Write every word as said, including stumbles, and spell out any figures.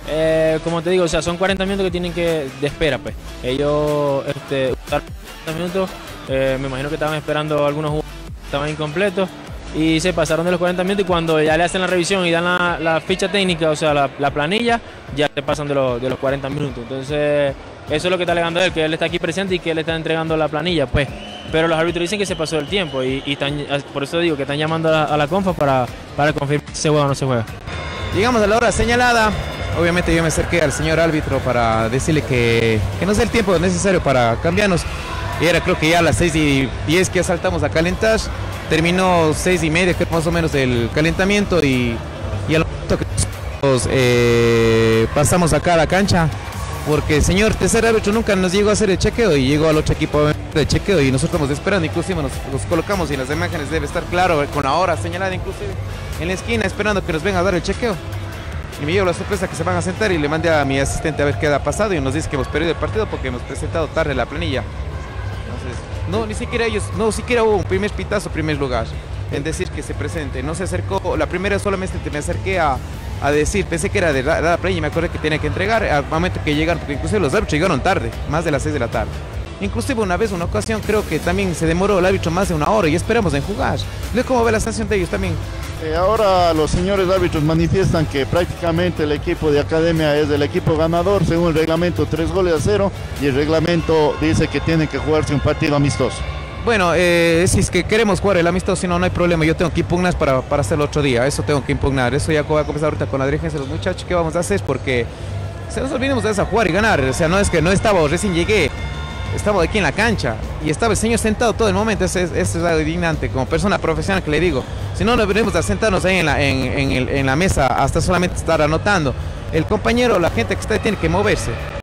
Eh, como te digo, o sea, son cuarenta minutos que tienen que de espera, pues. Ellos, este, usaron cuarenta minutos, eh, me imagino que estaban esperando algunos jugadores que estaban incompletos y se pasaron de los cuarenta minutos y cuando ya le hacen la revisión y dan la, la ficha técnica, o sea, la, la planilla, ya se pasan de los, de los cuarenta minutos. Entonces, eso es lo que está alegando él, que él está aquí presente y que él está entregando la planilla, pues. Pero los árbitros dicen que se pasó el tiempo y, y están, por eso digo que están llamando a la, a la CONFA para, para confirmar si se juega o no se juega. Llegamos a la hora señalada. Obviamente yo me acerqué al señor árbitro para decirle que, que nos dé el tiempo necesario para cambiarnos. Y era creo que ya a las seis y diez que ya saltamos a calentar. Terminó seis y media, creo más o menos el calentamiento y, y al momento que nosotros eh, pasamos acá a la cancha, porque el señor tercer árbitro nunca nos llegó a hacer el chequeo y llegó al otro equipo de chequeo y nosotros estamos esperando, inclusive nos, nos colocamos y en las imágenes debe estar claro con la hora señalada inclusive en la esquina esperando que nos venga a dar el chequeo. Y me llevo la sorpresa que se van a sentar y le mandé a mi asistente a ver qué ha pasado y nos dice que hemos perdido el partido porque hemos presentado tarde la planilla. Entonces, no, ni siquiera ellos, no, siquiera hubo un primer pitazo, primer lugar en decir que se presente. No se acercó, la primera solamente me acerqué a, a decir, pensé que era de la, la planilla y me acordé que tenía que entregar al momento que llegaron, porque inclusive los árbitros llegaron tarde, más de las seis de la tarde. Inclusive una vez, una ocasión, creo que también se demoró el árbitro más de una hora y esperamos en jugar. ¿Ve cómo ve la sanción de ellos también? Eh, ahora los señores árbitros manifiestan que prácticamente el equipo de Academia es el equipo ganador, según el reglamento tres goles a cero, y el reglamento dice que tiene que jugarse un partido amistoso. Bueno, eh, si es que queremos jugar el amistoso, si no, no hay problema. Yo tengo que impugnar para, para hacerlo otro día. Eso tengo que impugnar. Eso ya voy a comenzar ahorita con la dirigencia de los muchachos. ¿Qué vamos a hacer? Porque se nos olvidemos de esa jugar y ganar. O sea, no es que no estaba, recién llegué. Estamos aquí en la cancha y estaba el señor sentado todo el momento. Eso es, eso es algo indignante como persona profesional que le digo. Si no, no venimos a sentarnos ahí en la, en, en, el, en la mesa hasta solamente estar anotando. El compañero, la gente que está ahí tiene que moverse.